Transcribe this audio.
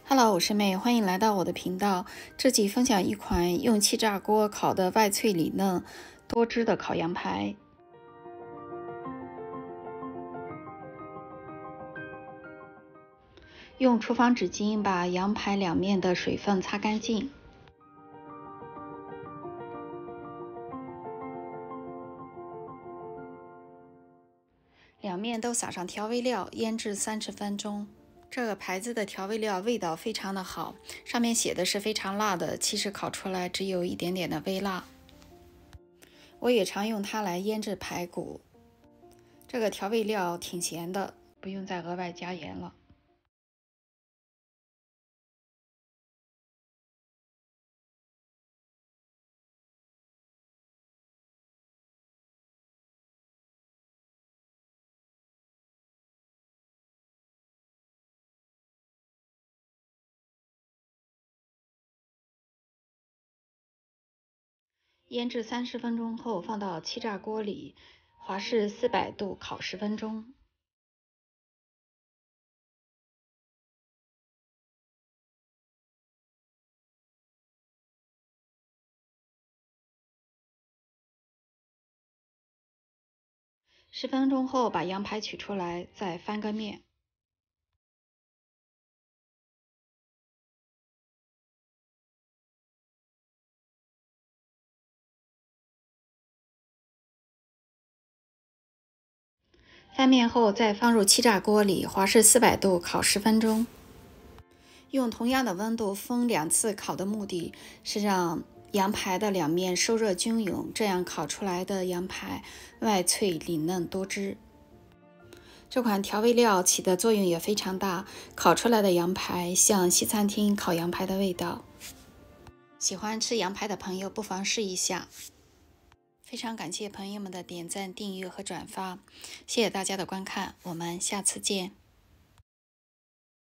Hello，我是妹，欢迎来到我的频道。这集分享一款用气炸锅烤的外脆里嫩、多汁的烤羊排。用厨房纸巾把羊排两面的水分擦干净。两面都撒上调味料，腌制30分钟。这个牌子的调味料味道非常的好，上面写的是非常辣的，其实烤出来只有一点点的微辣。我也常用它来腌制排骨。这个调味料挺咸的，不用再额外加盐了。腌制30分钟后，放到气炸锅里，华氏400度烤10分钟。10分钟后，把羊排取出来，再翻个面。翻面后，再放入气炸锅里，华氏400度烤10分钟。用同样的温度分2次烤的目的是让羊排的两面受热均匀，这样烤出来的羊排外脆里嫩多汁。这款调味料起的作用也非常大，烤出来的羊排像西餐厅烤羊排的味道。喜欢吃羊排的朋友不妨试一下。非常感谢朋友们的点赞、订阅和转发，谢谢大家的观看，我们下次见。